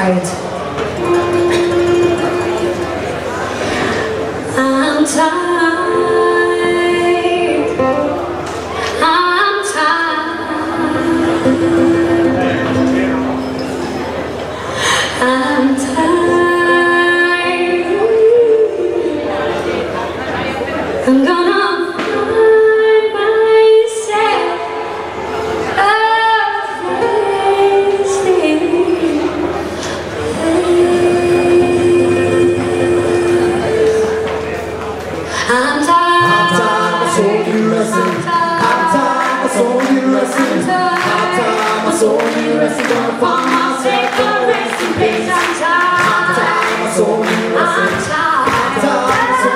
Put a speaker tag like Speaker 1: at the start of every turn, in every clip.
Speaker 1: I'm tired. I'm tired. I'm tired. I'm gonna find myself a place. I'm tired of soul wrestling. I'm tired of soul wrestling. I'm tired of soul wrestling. Gonna find myself a resting place. I'm tired of soul wrestling. I'm tired of soul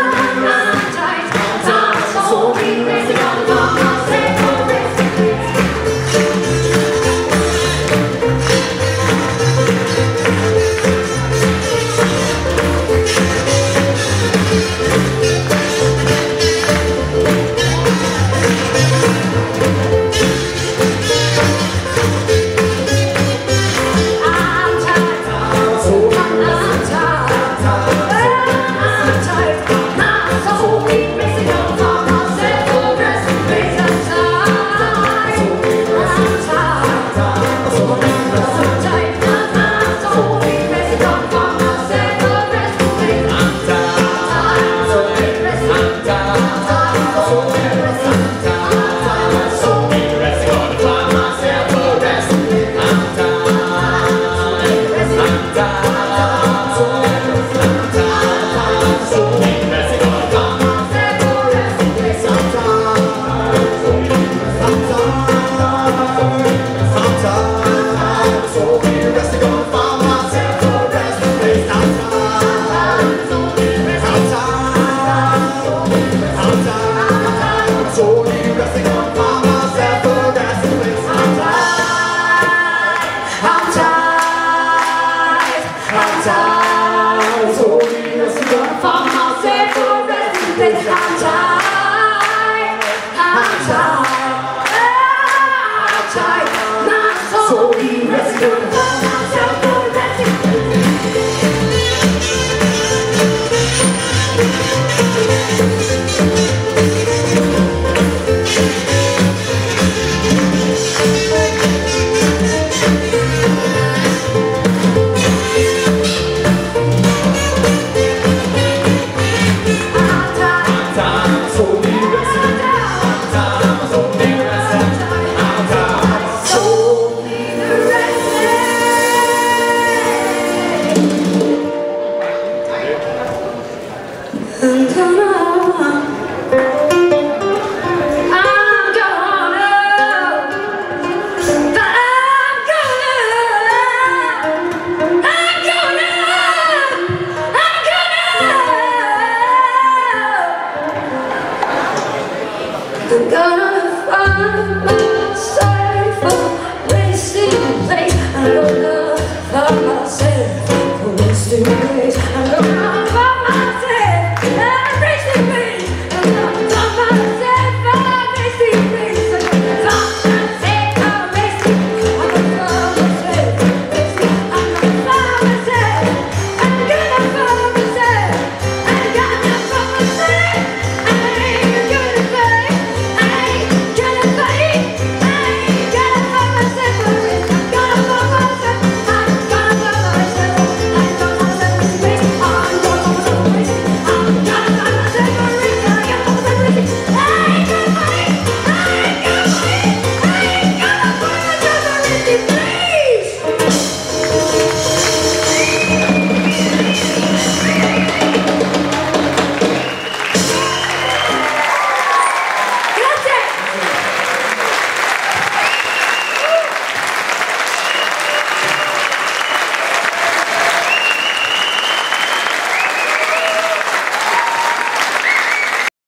Speaker 1: wrestling. Gonna find myself a resting place. I'm gonna find myself a wasting place. I'm gonna find myself a wasting place.